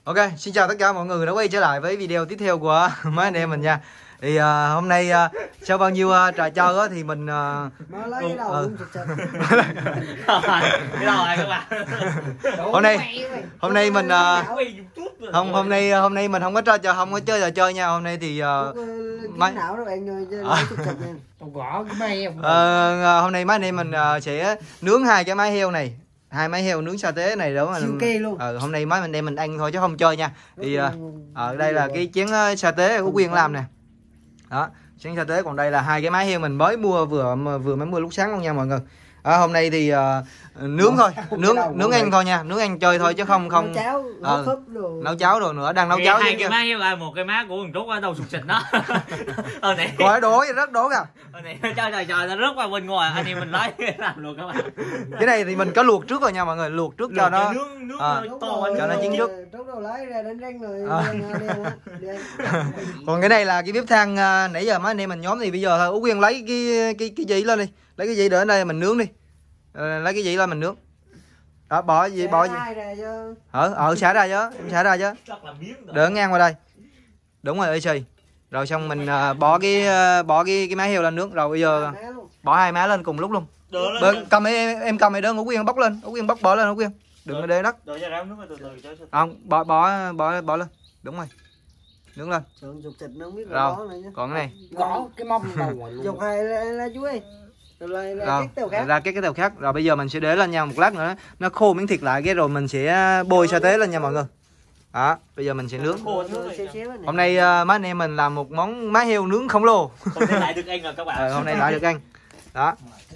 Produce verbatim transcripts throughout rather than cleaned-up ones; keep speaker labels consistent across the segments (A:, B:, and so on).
A: Ok, xin chào tất cả mọi người đã quay trở lại với video tiếp theo của mấy anh em mình nha. Thì uh, hôm nay uh, sau bao nhiêu uh, trò chơi á thì mình uh...
B: Nó lấy cái đầu
A: ừ.
B: luôn chật chật.
C: Cái đầu này các bạn.
A: Hôm nay hôm nay mình uh... không hôm nay hôm nay mình không có trò chơi không có chơi trò chơi nha. Hôm nay thì uh...
B: mấy não đó bạn ơi,
C: gõ cái máy heo.
A: Uh, hôm nay mấy anh em mình uh, sẽ nướng hai cái máy heo này. Hai máy heo nướng sa tế này đúng
B: siêu kê luôn.
A: Ờ, hôm nay mấy anh em mình ăn thôi chứ không chơi nha. Thì ở uh, đây là cái chén uh, sa tế của Quyên làm nè. Đó, chén sa tế, còn đây là hai cái máy heo mình mới mua vừa vừa mới mua lúc sáng luôn nha mọi người. À, hôm nay thì uh, nướng thôi, nướng nướng ăn thôi nha, nướng ăn chơi thôi chứ không không
B: nấu cháo,
A: ờ,
B: nấu đồ.
A: nấu cháo đồ nữa, đang nấu cháo
C: hai cái má heo là một cái má của thằng Trúc ở đầu sụt xịt đó. Ờ này.
A: Coi đố rất đố kìa.
C: Ờ này, trời trời trời nó rớt qua bên ngoài, anh em mình lấy làm luôn các bạn.
A: Cái này thì mình có luộc trước rồi nha mọi người, luộc trước cho nó
C: nướng nướng
A: à,
C: to
A: cho nó chín trước.
B: Trúc đâu lấy ra đánh răng rồi.
A: À. Còn cái này là cái bếp than uh, nãy giờ mấy anh em mình nhóm thì bây giờ Ú Quyên lấy cái cái cái gì lên đi, lấy cái gì để ở đây mình nướng đi. À, lấy cái gì lên mình nướng. Đó, bỏ gì bỏ gì ở ở xả ra chứ, em xả ra chứ, đỡ ngang qua đây, đúng rồi ơi xì, rồi xong mình uh, bỏ cái uh, bỏ cái cái má heo lên nướng, rồi bây giờ bỏ hai má lên cùng lúc luôn. Đừng, cầm em em cầm này đơn Ú Quyên bóc lên, Ú Quyên bóc bỏ lên Ú Quyên, đừng có để đất. Không, bỏ bỏ bỏ bỏ lên, đúng rồi, nướng lên. Rồi còn cái này
B: gõ cái mông đầu dục hai là chú ơi. Rồi,
A: rồi ra cái cái tàu khác, rồi bây giờ mình sẽ để lên nha, một lát nữa nó khô miếng thịt lại cái rồi mình sẽ bôi sa tế lên nha mọi người. Đó, bây giờ mình sẽ nướng. Hôm nay uh, mấy anh em mình làm một món má heo nướng khổng lồ.
C: Hôm nay lại được ăn rồi các bạn.
A: Rồi, hôm nay lại được ăn. Đó.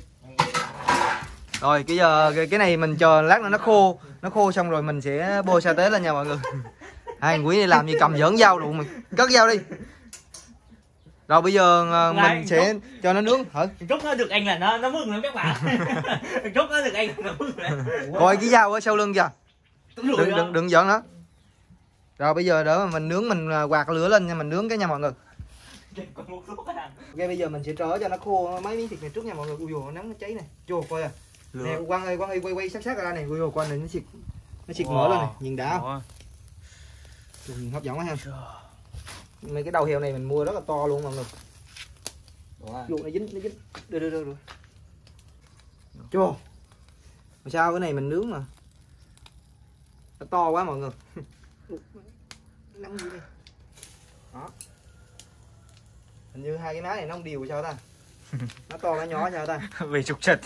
A: Rồi cái giờ cái, cái này mình chờ lát nữa nó khô, nó khô xong rồi mình sẽ bôi sa tế lên nha mọi người. Hai thằng Quý này làm gì cầm giỡn dao luôn mày. Cất dao đi. Rồi bây giờ uh, mình Đấy, sẽ Trúc, cho nó nướng hả?
C: Trúc nó được anh là nó nó mừng lắm các bạn. Trúc nó được anh là nó mừng lắm.
A: Coi cái dao ở sau lưng kìa. Đừng đừng, đừng đừng giỡn nó. Rồi bây giờ đỡ mình nướng, mình quạt lửa lên nha, mình nướng cái nha mọi người. Ok bây giờ mình sẽ trở cho nó khô mấy miếng thịt này trước nha mọi người. Ui dồi nắng nó cháy này. Chua coi à. Nè Quang ơi, Quang ơi quay quay sát sát ra này. Ui dồi coi này nó xịt nó xịt wow. Mỡ lên này, nhìn đã không? Wow. Hấp dẫn quá ha. Mấy cái đầu heo này mình mua rất là to luôn mọi người. Luôn nó dính, nó dính. Đưa đưa đưa đưa. Chua. Sao cái này mình nướng mà. Nó to quá mọi người. Nóng gì đây. Đó. Hình như hai cái má này nó không đều sao ta? Nó to nó nhỏ sao ta?
C: Vì trục trật.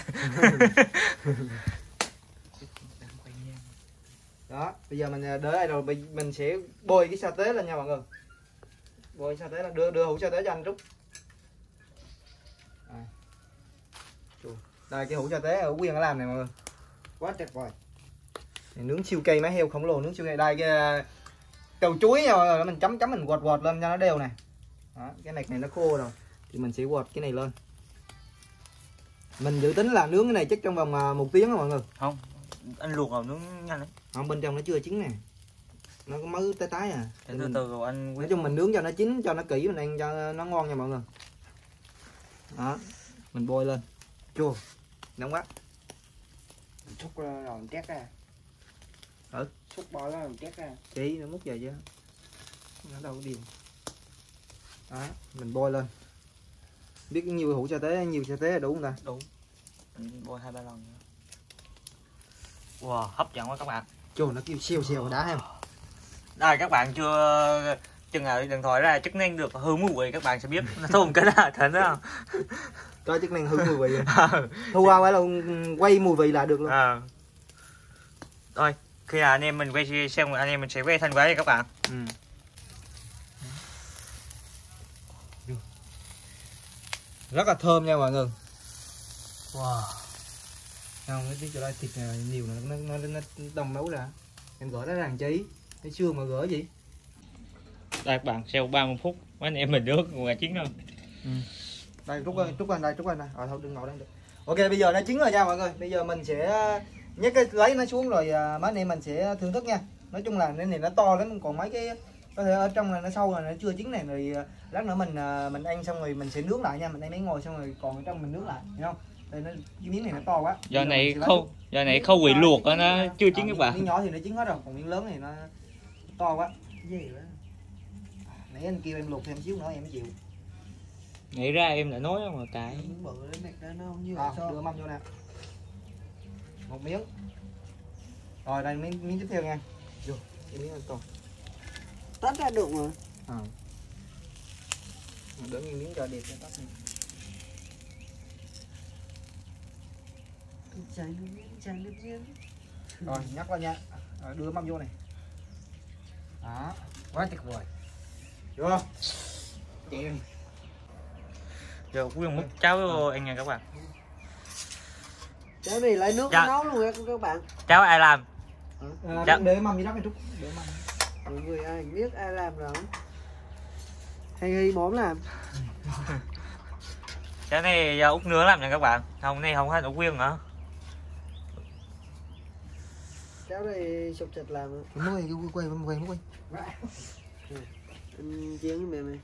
A: Đó, bây giờ mình đỡ đây rồi mình sẽ bôi cái sa tế lên nha mọi người. Bôi sa tế là đưa đưa hũ sa tế cho anh Trúc. À. Đây cái hũ sa tế ở Quyên đã làm này mọi người. Quá tuyệt vời. Này, nướng siêu cây má heo khổng lồ, nướng siêu cây. Đây cái cầu chuối nha mọi người, mình chấm chấm mình quật quật lên cho nó đều này. Đó, cái này này nó khô rồi thì mình sẽ quật cái này lên. Mình dự tính là nướng cái này chắc trong vòng một tiếng đó mọi người.
C: Không, anh luộc rồi nướng nhanh đấy.
A: Không, bên trong nó chưa chín nè. Nó có mới tái tái à.
C: Từ từ, từ rồi anh.
A: Nói chung mình nướng cho nó chín, cho nó kỹ, mình ăn cho nó ngon nha mọi người. Đó, mình bôi lên. Chua, nóng quá.
B: Xúc rồi làm tét ra.
A: Ừ.
B: Xúc bò nó làm tét ra.
A: Chị nó múc về chứ. Nó đâu có điều. Đó, mình bôi lên. Biết nhiều hũ sa tế, nhiều sa tế là đủ không ta?
C: Đủ. Mình bôi hai ba lần nữa. Wow, hấp dẫn quá các bạn.
A: Chua nó kêu xèo xèo đá em.
C: Đây các bạn chưa chừng nào điện thoại ra chức năng được hương mùi vị các bạn sẽ biết nó thơm cái nào thấy đó không?
A: Cho chức năng hương mùi vị. Thu qua phải là quay mùi vị là được luôn.
C: À. Rồi, khi nào anh em mình quay xem anh em mình sẽ quay thân quay cho các bạn.
A: Ừ. Rất là thơm nha mọi người. Wow. Không, cái tí cho đây thịt này nhiều nó nó nó, nó đông máu ra. Em gỡ nó ràng chí. Cái xương mà gỡ gì?
C: Đây các bạn, sau ba mươi phút mấy anh em mình nước ngoài chín đâu.
A: Ừ. Đây Trúc ơi, Trúc anh đây, Trúc anh đây. Ờ thôi đừng ngồi đây được. Ok bây giờ nó chín rồi nha mọi người. Bây giờ mình sẽ nhấc cái lấy nó xuống rồi mấy anh em mình sẽ thưởng thức nha. Nói chung là cái này nó to lắm, còn mấy cái có thể ở trong này nó sâu là nó chưa chín này, rồi lát nữa mình mình ăn xong rồi mình sẽ nướng lại nha. Mình ăn mấy ngồi xong rồi còn ở trong mình nướng lại, hiểu không? Đây nó cái miếng này nó to quá.
C: Giờ này khâu giờ này khâu quỷ luộc đó, nó chưa chín các bạn.
A: Miếng nhỏ thì nó chín hết rồi, còn miếng lớn thì nó To quá.
B: Gì đó.
A: Nãy anh kêu em luộc thêm xíu nữa em chịu.
C: Nghĩ ra em đã nói mà cãi.
B: Miếng bự đấy mẹ ra nó không như
A: À,
B: sao.
A: đưa mâm vô nè. Một miếng. Rồi đây miếng miếng tiếp theo nha. Vô, cái miếng to.
B: Tắt ra được mà.
A: À. Đỡ miếng miếng cho đẹp cho tắt đi.
B: Chai nước miếng, chai nước miếng.
A: Rồi nhắc vào nha. Rồi, đưa mâm vô này. Đó, quá tuyệt vời. Vô không? Chèn.
C: Giờ Quyên múc cháo vô anh nha các bạn.
B: Cháo này lấy nước
C: Dạ.
B: nấu luôn nha các bạn.
C: Cháo ai làm?
A: À,
C: Dạ.
A: để mâm gì đó một chút. Để mâm.
B: Mọi người ai biết ai làm rồi. Hay Hy món làm.
C: Cháo này do Út nướng làm nha các bạn. Không này không hết Út Quyên nữa.
B: Cháo này sụp thịt làm.
A: Đúng rồi, quay quay quay quay.
B: Anh chiên với mẹ mày.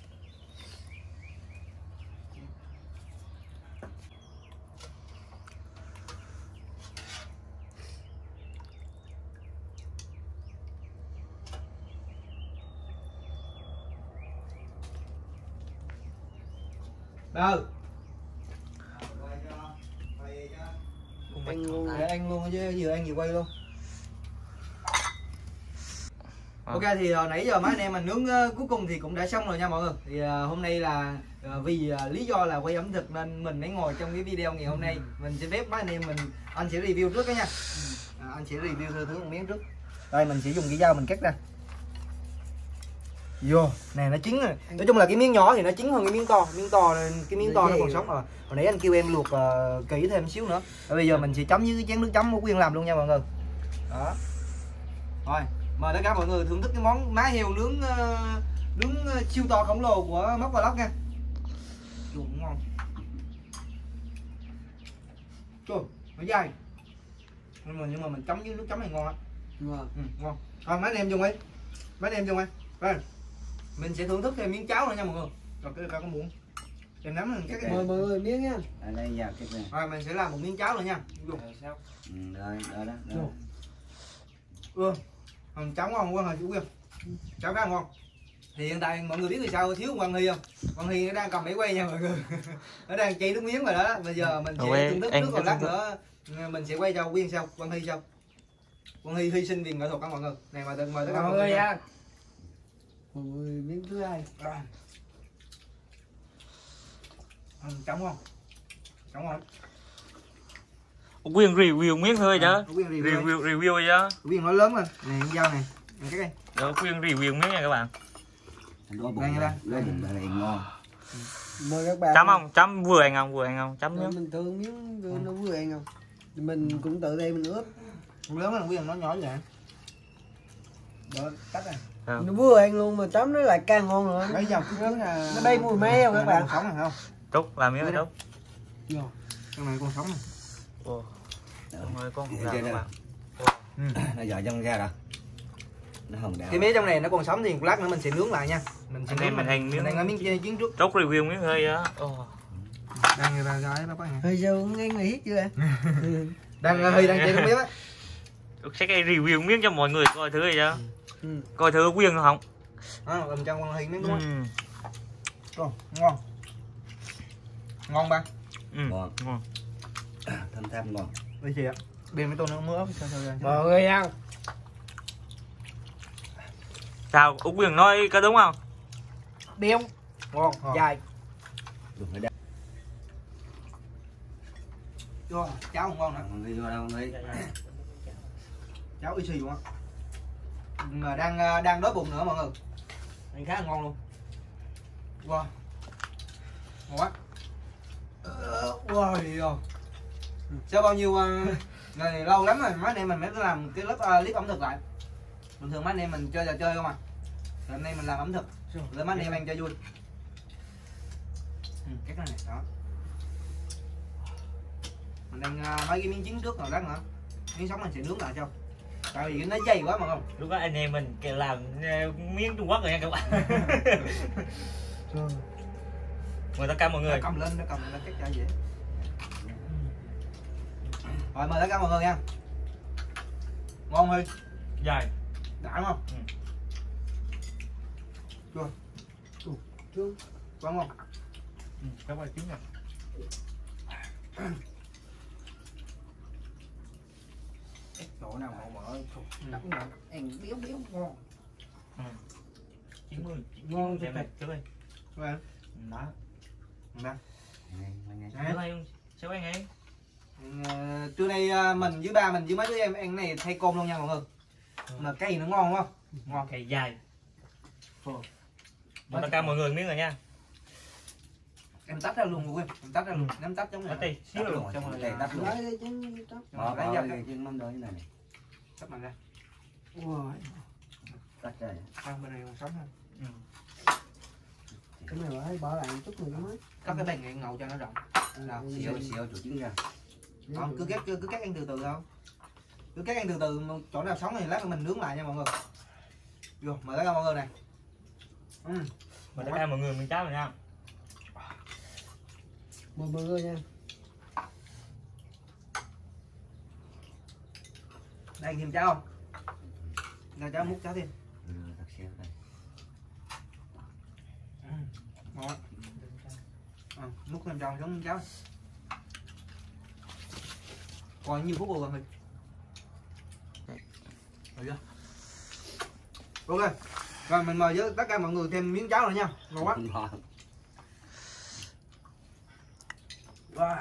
A: Đâu?
B: Anh luôn.
A: Để anh luôn chứ vừa ăn vừa quay luôn.
C: À.
A: Ok thì uh, nãy giờ mấy anh em mình nướng uh, cuối cùng thì cũng đã xong rồi nha mọi người. Thì uh, hôm nay là uh, vì uh, lý do là quay ẩm thực nên mình mới ngồi trong cái video ngày hôm nay. Mình sẽ phép mấy anh em mình anh sẽ review trước đó nha. À, anh sẽ review thử thử một miếng trước. Đây mình sẽ dùng cái dao mình cắt ra. Vô, nè nó chín rồi. Nói chung là cái miếng nhỏ thì nó chín hơn cái miếng to, miếng to nên cái miếng to nó còn sống rồi. Hồi nãy anh kêu em luộc uh, kỹ thêm xíu nữa. Và bây giờ mình sẽ chấm với cái chén nước chấm của Quyên làm luôn nha mọi người. Đó. Rồi, mời tất cả mọi người thưởng thức cái món má heo nướng uh, nướng uh, siêu to khổng lồ của Móc Vlog nha. Chuột ngon. Trời, nó dai. Nhưng mà nhưng mà mình chấm với nước chấm này ngon á.
B: Vâng.
A: Ừ, ngon. Thôi mấy anh em dùng đi. Mấy anh em dùng đi. Rồi. Mình sẽ thưởng thức thêm miếng cháo nữa nha mọi người. Rồi cái có muỗng. Em nắm mình cái
B: Mời mọi người miếng nha.
D: Ở đây vào cái này.
A: Rồi mình sẽ làm một miếng cháo nữa nha. Dùng.
D: Ừ, rồi, rồi đó. Rồi.
A: Vô. Ừ. Còn cháo ngon quá hả chú Quyên? Cháo khá ngon. Thì hiện tại mọi người biết vì sao thiếu Quang Hy không? Quang Hy nó đang cầm máy quay nha mọi người. Nó đang chảy nước miếng rồi đó. Bây giờ mình sẽ
C: Quay,
A: thưởng thức
C: anh
A: trước rồi
C: cứ
A: lát
C: thưởng
A: nữa mình sẽ quay cho Quyên sau, Quang Hy sau. Quang Hy hy sinh vì nghệ thuật các mọi người. Này mời tất mời tất cả mọi người nha.
B: Mọi người miếng thứ hai.
A: Rồi. Ừ, cháo ngon. Cháo ngon.
C: Út Quyên review miếng thôi chứ.
A: À, Quyên review.
C: Review review chứ.
A: Quyên nói lớn lên. Này con dao này. Này cái đây.
C: Đó Quyên review miếng nha các bạn.
D: Lúa bụng
A: Đây nha
D: này,
A: ba.
D: lúa bụng này ngon.
B: Mời các bạn.
C: Chấm không? Chấm vừa ăn không? Vừa ăn không? Chấm
B: Rồi
C: miếng.
B: mình thử miếng vừa nó vừa ăn không? Mình cũng tự đây mình ướp.
A: Con lớn lên Quyên nó nhỏ vậy. Đó, cắt này.
C: Ừ.
B: Nó vừa ăn luôn mà chấm nó lại càng ngon nữa.
A: Bây giờ cái lớn là
B: Nó bay mùi me không các bạn?
A: Sống này không?
C: Trúc làm miếng này Trúc.
A: Vô. Con này con sống này.
C: Ồ. Mọi người con
D: Thì
C: làm
D: trên
C: các
D: đây.
C: bạn.
A: Ừ.
D: Nó giỏi trong ra rồi. Nó hồng đào.
A: Cái mía trong này nó còn sống thì một lát nữa mình sẽ nướng lại nha. Mình sẽ
C: Anh em
A: nướng
C: mình ăn miếng.
A: mình ăn miếng chiên chiến trước.
C: Trúc review miếng hơi á. Ồ.
A: Đang người ta gái nó có hàng.
B: Hơi giờ cũng ăn này hết chưa ạ?
A: Đang Huy đang chơi nước miếng á.
C: Trúc sẽ cái review miếng cho mọi người coi thử rồi chứ.
B: Ừ.
C: Coi thử Quyên không?
A: Đó, làm cho con Huy miếng đúng
C: Ừ.
A: không? Rồi, ngon. Ngon ba.
C: Ừ.
D: Ngon.
C: Ngon.
D: Thơm thơm ngon.
A: Đây chị ạ. Bên cái tô nước mỡ sao sao ra.
B: Mọi người ăn.
C: Sao Út Quyên nói có đúng không?
B: Đeo.
A: Ngon. ngon.
B: Dài.
D: Đừng phải đá.
A: Vô, cháo không ngon nữa.
D: Không đi vô đâu không đi.
A: Cháo y xì luôn á. Mà đang đang đói bụng nữa mọi người. Ăn khá là ngon luôn. Wow. Ngon quá. Wow thì rồi. Sau bao nhiêu uh, ngày lâu lắm rồi mấy anh em mình mới làm cái lớp uh, clip ẩm thực lại. Bình thường mấy anh em mình chơi trò chơi không à. Hôm nay mình làm ẩm thực. Để mấy anh em ăn cho vui. Ừ, cái này này đó. Mình đang uh, mấy cái miếng trứng trước rồi lát nữa. Miếng sống mình sẽ nướng lại cho. Tại vì nó dày quá mà không.
C: Lúc đó anh em mình làm miếng Trung Quốc rồi nha các bạn. Mời tất cả mọi người.
A: Nó cầm lên, nó cầm lên chắc chả dễ. Rồi mời tất cả mọi người nha. Ngon Huy.
C: Dài.
A: Đã đúng không?
C: Ừ.
A: Chưa?
B: Chưa.
A: Đúng không?
C: Ừ, các bạn chín nè.
D: Chỗ nào mà mở
B: Đậm ngọt, ăn béo béo ngon.
C: Ừ. chín mươi.
B: Ngon
C: Xem này, trước đây.
A: Rồi.
C: Đó.
A: Đây.
D: ngay ngay
C: Trước đây không? Sao anh ấy?
A: Ờ, trưa nay ờ, mình với ba mình với mấy đứa em ăn này thay cơm luôn nha mọi người.
C: Ừ.
A: Mà cây nó ngon đúng không? Ngon.
C: Cây dài. Một tất cả mọi người miếng rồi nha.
A: Em tách ra luôn mọi người, em tách ra luôn, em tách giống
C: Tách
A: này.
C: đi, xíu
D: Tách
C: luôn.
D: luôn,
A: Trong rồi
D: đây tách luôn.
B: Lấy đi chứ tóc.
A: Trong
D: Bỏ
A: rồi lấy
D: bỏ
A: ra
D: cái cái mâm đó như này này.
A: tách mình ra.
B: Ui,
D: Tách ra.
A: Ăn bên này còn sống hơn.
C: Ừ.
B: cái này phải bỏ lại chút nữa mới.
A: Cắt cái bàn này ngầu cho nó rộng. Nào,
B: Ừ,
D: Xíu xíu chỗ trứng ra.
A: không, cứ cắt cứ, cứ cắt ăn từ từ thôi. Cứ cắt ăn từ từ, chỗ nào sống thì lát nữa mình nướng lại nha mọi người. Vô, mời tất cả mọi người này. Ừ.
C: Mà tất cả mọi người mình cháo rồi nha.
B: Mời mọi người nha.
A: Đây thêm cháo không? Ra cháo múc cháo thêm.
D: Ừ, thật xíu đây.
A: Ừ. Ngon quá. À, múc thêm cháo giống cháo. Còn nhiều phút rồi mình. Rồi chưa? Ok. Rồi mình mời với tất cả mọi người thêm miếng cháo rồi nha. Ngon quá.
D: Ngon.
A: Wow.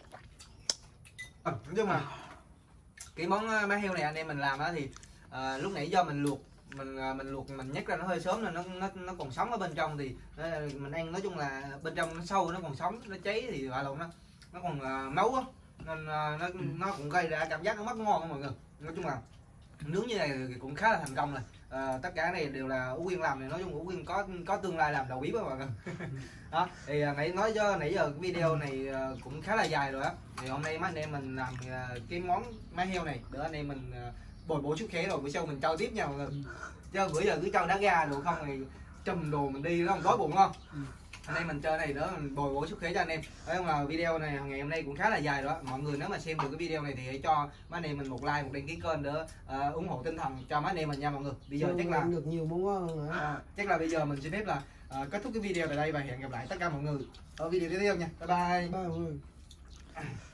A: À, nói chung là cái món má heo này anh em mình làm á thì à, lúc nãy do mình luộc mình à, mình luộc mình nhắc ra nó hơi sớm nên nó nó nó còn sống ở bên trong thì nó, mình ăn nói chung là bên trong nó sâu nó còn sống, nó cháy thì gọi là nó nó còn à, máu á nên à, nó nó cũng gây ra cảm giác nó mất ngon đó mọi người. Nói chung là nướng như này thì cũng khá là thành công rồi. À, tất cả cái này đều là Ú Quyên làm, thì nói chung Ú Quyên có có tương lai làm đầu bếp đó mọi người. Đó thì à, nãy nói cho nãy giờ cái video này à, cũng khá là dài rồi á, thì hôm nay mấy anh em mình làm à, cái món má heo này để anh em mình à, bồi bổ sức khỏe rồi bữa sau mình trao tiếp nha mọi người. Chứ bữa giờ cứ trao đá ga đồ không thì chùm đồ mình đi nó không đói bụng không. Anh em mình chơi này đỡ mình bồi bổ sức khỏe cho anh em. Đấy là video này ngày hôm nay cũng khá là dài rồi đó. Mọi người nếu mà xem được cái video này thì hãy cho mấy anh em mình một like, một đăng ký kênh để uh, ủng hộ tinh thần cho mấy anh em mình nha mọi người. Bây giờ
B: Cho
A: chắc là
B: được nhiều món ngon hơn nữa.
A: à, chắc là bây giờ mình xin phép là uh, kết thúc cái video tại đây và hẹn gặp lại tất cả mọi người ở video tiếp theo nha. Bye bye.
B: Bye mọi người.